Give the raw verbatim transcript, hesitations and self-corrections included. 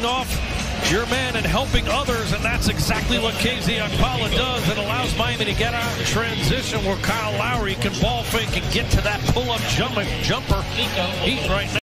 off your man and helping others, and that's exactly what K Z Okpala does. It allows Miami to get out in transition where Kyle Lowry can ball fake and get to that pull-up jumper. Heat right now.